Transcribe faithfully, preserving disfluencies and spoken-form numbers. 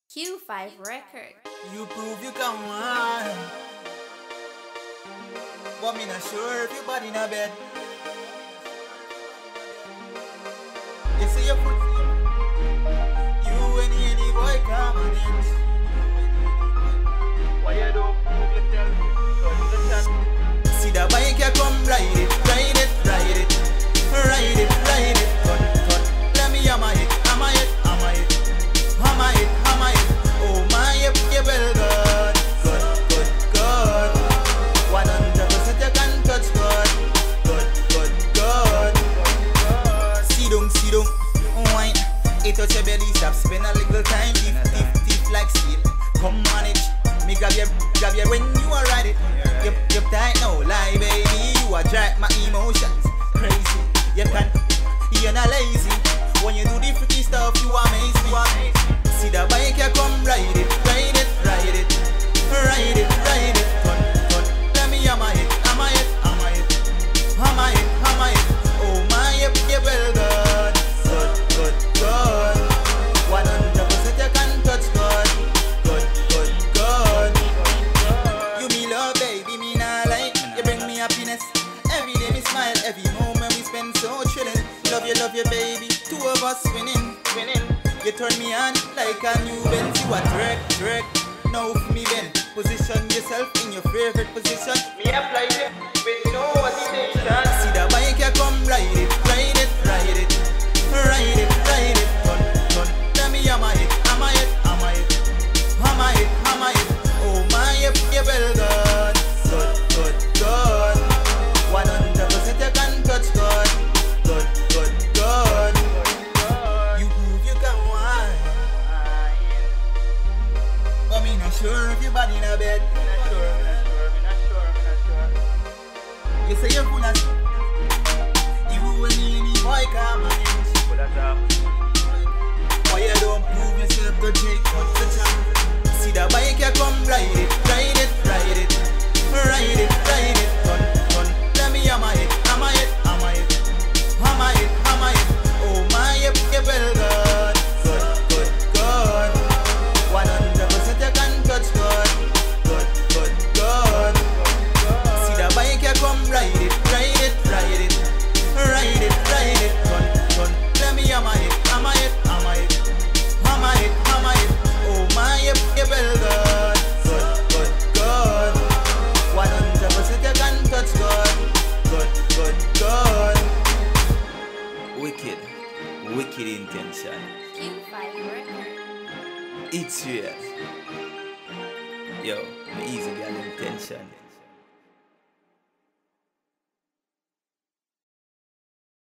Q five Record. You prove you can win, but me not sure if your body not bad. You see your foot, you any any boy come on it. Why you don't prove yourself? See the bike you come ride it, ride it, ride it, ride it, ride it. Cut, cut. Let me hammer it, hammer it, hammer it, hammer it, hammer it. Oh my, you you well good, good, good, good. One hundred percent you can touch good, good, good, good. See down, see down, wine. It touch your belly, stop, spend a little time. Thief, thief, thief like steel. Come on it, me grab your, grab your when you are ride it. You, you tight no lie, baby. You are drive my emotions crazy. You can, you're not lazy. When you do the freaky stuff, you amaze me. See the bike, you come ride it, ride it, ride it, ride it, ride it. Turn, turn. Let me hammer it, hammer it, hammer it, hammer it, hammer it. Oh my, you, you well good, good, good, good. One hundred percent you can touch good, good, good, good. You me love, baby, me not like. You bring me happiness. Every day me smile, every moment we spend so chillin'. Love you, love you, baby. Two of us winning, winning. You turn me on like a new Benz. You a track, track. Now for me then, position yourself in your favorite position. Me apply it with no hesitation. See the bike, you come ride it, ride it, ride it, ride it, ride it. Turn, turn. Let me hammer it, hammer it, hammer it, hammer it, hammer it. Oh my, you, you well good, good, good, good. One hundred percent you can touch good, good, good, good. You prove you can win, but me not sure if your body in a bed. Me not sure, me not sure, me not sure, me not sure. You say you're full of shit. You and me any boy come on in. Why you don't prove yourself to take what's the chance? See the bike you come ride it, ride it, ride it, ride it, ride it. Turn, turn. Let me hammer it, hammer it, hammer it, hammer it, hammer it. Oh my, you, you well good, good, good, good. One hundred percent you can touch good, good, good, good. See the bike you come ride it, ride it, ride it, ride it, ride it. Turn, turn. Let me hammer it, hammer it, hammer it, hammer it, hammer it. Oh my, you, you well good, good, good, good. One hundred percent you can touch good, good, good, good. Wicked, wicked intention. Q five Record. It's real. Yo, the easy girl intention.